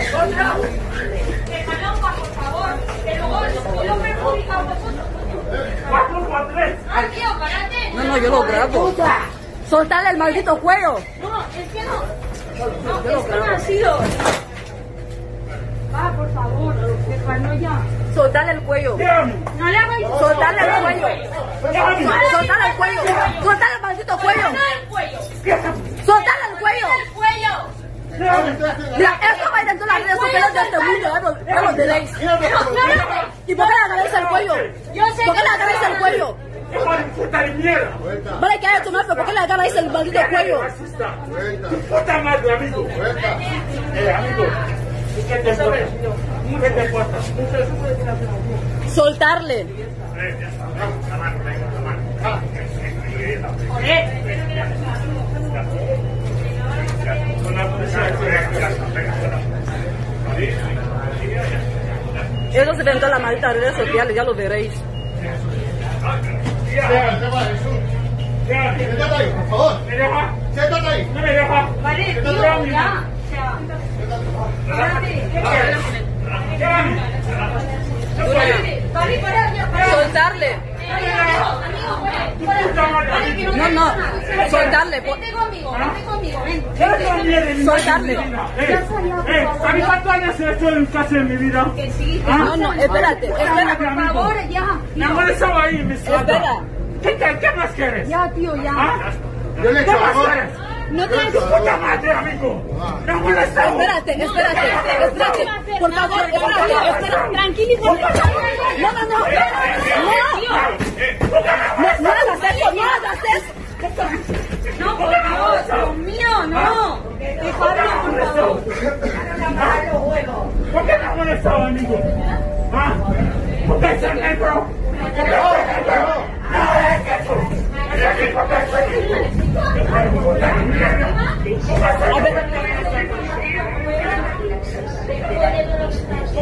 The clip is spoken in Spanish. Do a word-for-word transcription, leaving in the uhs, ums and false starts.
por favor, que luego lo perjudica a vosotros. No, no, yo lo grabo. Soltarle el maldito cuello. No, es que no. No, es que no ha sido. Va, por favor, que cuando ya. Soltarle el cuello. No le hagáis. Soltarle el cuello. Soltarle el cuello. Soltarle el maldito cuello. Soltarle el cuello. El cuello. Mira, esto va a ir en todas las redes sociales de este mundo, ya lo- ya lo veréis. ¿Y por qué le agarráis el cuello? ¿Por qué le agarráis el cuello? Vale, que haya tu madre, ¿por qué le agarráis el maldito cuello? Puta madre, amigo. Eh, amigo. ¿Y qué te pasa? ¿Qué te pasa? Soltarle. Eso se ve en todas las malditas redes sociales, ya lo veréis. Siéntate ahí, por favor. ¿Me deja? Siéntate ahí. ¿No me deja? Vale, tío, ya. O sea, vale, para, para. Soltarle. No, no. Soltarle. Vente conmigo, vente conmigo, ven. Soltarle. Eh, eh, ¿sabes cuántos años he hecho en casa en mi vida? Que sí, que No, no, espérate, espera. por favor, ya. Me han molestado ahí, mis Espera. ¿Qué, qué, ¿Qué más quieres? Ya, tío, ya. ¿Ah? Yo le he ¿Qué hecho más amor. quieres? No te... ¡Tu puta madre, amigo! ¡Me han molestado! Espérate, espérate, espérate. Por favor, espérate, espérate. Tranquilízate. No, no, no. No. No, no hagas eso, no hagas eso. No, por favor, Dios mío, no. Dejadlo, por favor. ¿Por qué me has molestado, amigo? ¿Ah? ¿Por qué es el negro? ¿Por qué es el negro? No es eso. Es el tipo que soy. A ver,